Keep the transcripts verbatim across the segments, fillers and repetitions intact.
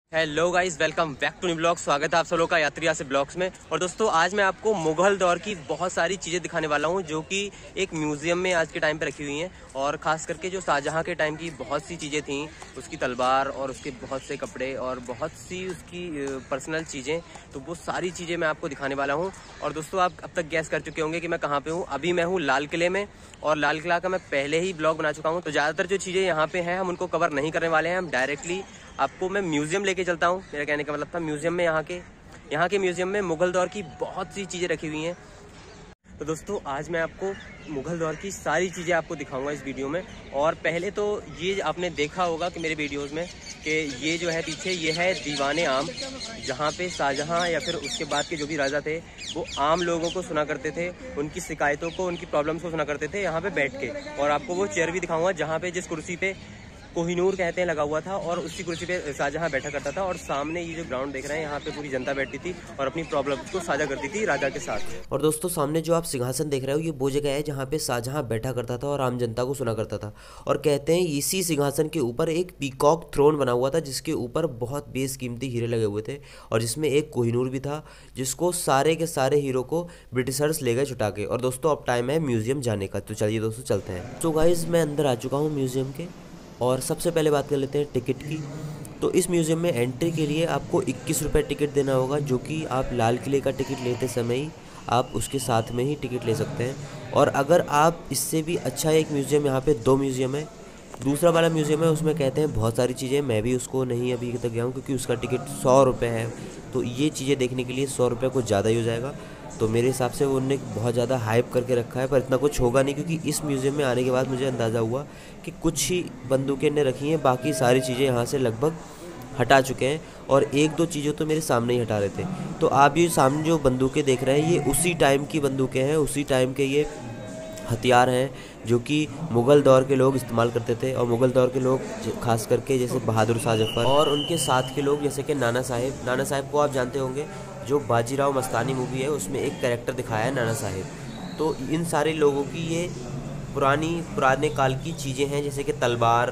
Hello guys, welcome back to new blog. स्वागत है आप सब लोग का यात्रिया से ब्लॉग्स में। और दोस्तों, आज मैं आपको मुगल दौर की बहुत सारी चीज़ें दिखाने वाला हूं जो कि एक म्यूज़ियम में आज के टाइम पे रखी हुई हैं। और ख़ास करके जो शाहजहां के टाइम की बहुत सी चीज़ें थीं, उसकी तलवार और उसके बहुत से कपड़े और बहुत सी उसकी पर्सनल चीज़ें, तो वो सारी चीज़ें मैं आपको दिखाने वाला हूँ। और दोस्तों, आप अब तक गैस कर चुके होंगे कि मैं कहाँ पर हूँ। अभी मैं हूँ लाल किले में, और लाल किला का मैं पहले ही ब्लॉग बना चुका हूँ। तो ज़्यादातर जो चीज़ें यहाँ पे हैं हम उनको कवर नहीं करने वाले हैं। हम डायरेक्टली आपको मैं म्यूजियम लेके चलता हूँ। मेरा कहने का मतलब था म्यूजियम में, यहाँ के यहाँ के म्यूजियम में मुगल दौर की बहुत सी चीज़ें रखी हुई हैं। तो दोस्तों, आज मैं आपको मुगल दौर की सारी चीज़ें आपको दिखाऊंगा इस वीडियो में। और पहले तो ये आपने देखा होगा कि मेरे वीडियोस में कि ये जो है पीछे, ये है दीवाने आम, जहाँ पे शाहजहां या फिर उसके बाद के जो भी राजा थे वो आम लोगों को सुना करते थे, उनकी शिकायतों को, उनकी प्रॉब्लम्स को सुना करते थे यहाँ पे बैठ के। और आपको वो चेयर भी दिखाऊंगा जहाँ पे, जिस कुर्सी पे कोहिनूर कहते हैं लगा हुआ था, और उसी कुर्सी पे शाहजहां बैठा करता था। और सामने ये जो ग्राउंड देख रहे हैं, यहाँ पे पूरी जनता बैठती थी और अपनी प्रॉब्लम्स को साझा करती थी राजा के साथ। और दोस्तों, सामने जो आप सिंहासन देख रहे हो, ये वो जगह है जहाँ पे शाहजहां बैठा करता था और आम जनता को सुना करता था। और कहते हैं इसी सिंहासन के ऊपर एक पीकॉक थ्रोन बना हुआ था, जिसके ऊपर बहुत बेशकीमती हीरे लगे हुए थे, और जिसमें एक कोहिनूर भी था, जिसको सारे के सारे हीरो को ब्रिटिशर्स ले गए छुटा के। और दोस्तों, अब टाइम है म्यूजियम जाने का, तो चलिए दोस्तों चलते हैं। तो गाइज, मैं अंदर आ चुका हूँ म्यूजियम के, और सबसे पहले बात कर लेते हैं टिकट की। तो इस म्यूज़ियम में एंट्री के लिए आपको इक्कीस रुपये टिकट देना होगा, जो कि आप लाल किले का टिकट लेते समय ही आप उसके साथ में ही टिकट ले सकते हैं। और अगर आप इससे भी अच्छा एक म्यूज़ियम, यहाँ पे दो म्यूज़ियम है, दूसरा वाला म्यूज़ियम है, उसमें कहते हैं बहुत सारी चीज़ें, मैं भी उसको नहीं अभी तक गया हूँ क्योंकि उसका टिकट सौ रुपये है। तो ये चीज़ें देखने के लिए सौ रुपये कुछ ज़्यादा ही हो जाएगा। तो मेरे हिसाब से उन्होंने बहुत ज़्यादा हाइप करके रखा है, पर इतना कुछ होगा नहीं, क्योंकि इस म्यूज़ियम में आने के बाद मुझे अंदाज़ा हुआ कि कुछ ही बंदूकें ने रखी हैं, बाकी सारी चीज़ें यहाँ से लगभग हटा चुके हैं। और एक दो चीज़ें तो मेरे सामने ही हटा रहे थे। तो आप ये सामने जो बंदूकें देख रहे हैं, ये उसी टाइम की बंदूकें हैं, उसी टाइम के ये हथियार हैं जो कि मुग़ल दौर के लोग इस्तेमाल करते थे। और मुग़ल दौर के लोग खास करके जैसे बहादुर शाह जफ़र और उनके साथ के लोग, जैसे कि नाना साहिब नाना साहिब को आप जानते होंगे, जो बाजीराव मस्तानी मूवी है उसमें एक कैरेक्टर दिखाया है नाना साहिब। तो इन सारे लोगों की ये पुरानी पुराने काल की चीज़ें हैं, जैसे कि तलवार,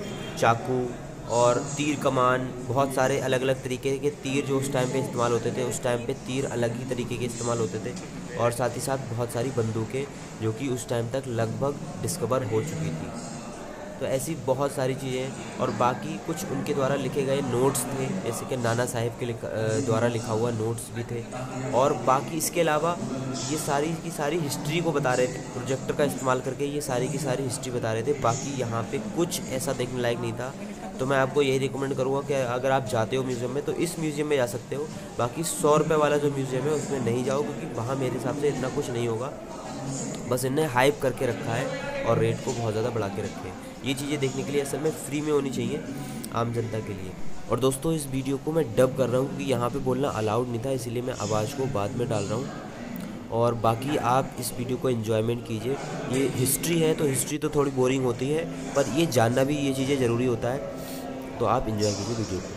चाकू और तीर कमान, बहुत सारे अलग अलग तरीके के तीर जो उस टाइम पे इस्तेमाल होते थे। उस टाइम पे तीर अलग ही तरीके के इस्तेमाल होते थे। और साथ ही साथ बहुत सारी बंदूकें जो कि उस टाइम तक लगभग डिस्कवर हो चुकी थी। तो ऐसी बहुत सारी चीज़ें, और बाकी कुछ उनके द्वारा लिखे गए नोट्स थे, जैसे कि नाना साहिब के द्वारा लिखा हुआ नोट्स भी थे। और बाकी इसके अलावा ये सारी की सारी हिस्ट्री को बता रहे थे, प्रोजेक्टर का इस्तेमाल करके ये सारी की सारी हिस्ट्री बता रहे थे। बाकी यहाँ पे कुछ ऐसा देखने लायक नहीं था। तो मैं आपको यही रिकमेंड करूँगा कि अगर आप जाते हो म्यूज़ियम में, तो इस म्यूज़ियम में जा सकते हो। बाकी सौ रुपये वाला जो म्यूज़ियम है उसमें नहीं जाओ, क्योंकि वहाँ मेरे हिसाब से इतना कुछ नहीं होगा। बस इन्हें हाइप करके रखा है और रेट को बहुत ज़्यादा बढ़ा के रखे हैं। ये चीज़ें देखने के लिए असल में फ्री में होनी चाहिए आम जनता के लिए। और दोस्तों, इस वीडियो को मैं डब कर रहा हूँ क्योंकि यहाँ पे बोलना अलाउड नहीं था, इसीलिए मैं आवाज़ को बाद में डाल रहा हूँ। और बाकी आप इस वीडियो को एंजॉयमेंट कीजिए। ये हिस्ट्री है, तो हिस्ट्री तो थोड़ी बोरिंग होती है, पर ये जानना भी, ये चीज़ें ज़रूरी होता है। तो आप एंजॉय कीजिए वीडियो को।